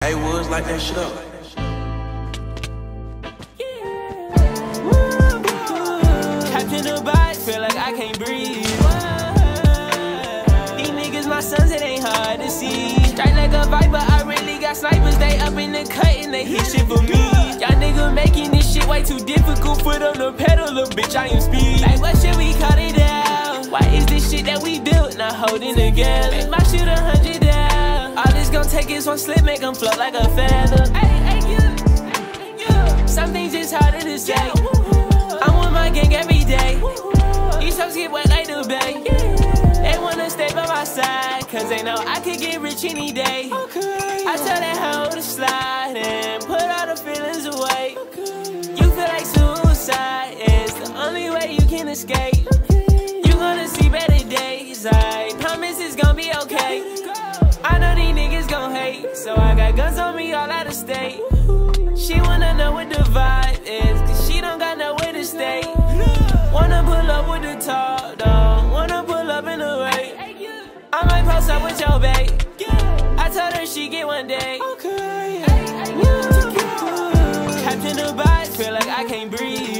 Hey, Woods, light that shit up. Captain Dubai, feel like I can't breathe. These niggas my sons, it ain't hard to see. Strike like a viper, I really got snipers. They up in the cut and they hit shit for me. Y'all niggas making this shit way too difficult. Foot on the pedal, little bitch, I am speed. Like what should we call it out? Why is this shit that we built not holding together? Make my shit 100 down. All this gon' take is one slip, make them float like a feather. Some things just harder to say. I'm with my gang every day. These hoes get wet like the bay. They wanna stay by my side, cause they know I could get rich any day. I tell that hoe to slide and put all the feelings away. You feel like suicide is the only way you can escape. You gonna see better days, I promise it's gonna be okay. I know these niggas gon' hate, so I got guns on me all out of state. She wanna know what the vibe is, cause she don't got nowhere to stay. Wanna pull up with the top down, wanna pull up in the way. I might post up with your babe. I told her she get one day. Captain Dubai, feel like I can't breathe.